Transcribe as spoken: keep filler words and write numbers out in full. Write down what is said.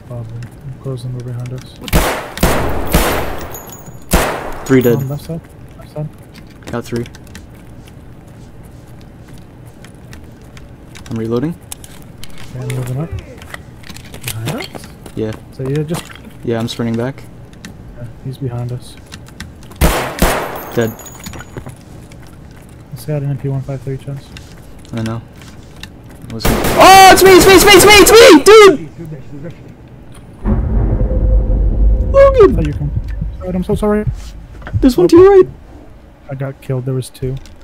Probably. I'm closing over behind us. Three dead. On left side. Left side. Got three. I'm reloading. Okay, I'm moving up. Behind us? Yeah. So yeah, just... Yeah, I'm sprinting back. Yeah, he's behind us. Dead. This guy had an M P one fifty-three chest. I know. Was oh, it's me! It's me! It's me! It's me! It's me! Dude! Logan! Oh, you can... I'm so sorry. There's one to your right. I got killed. There was two.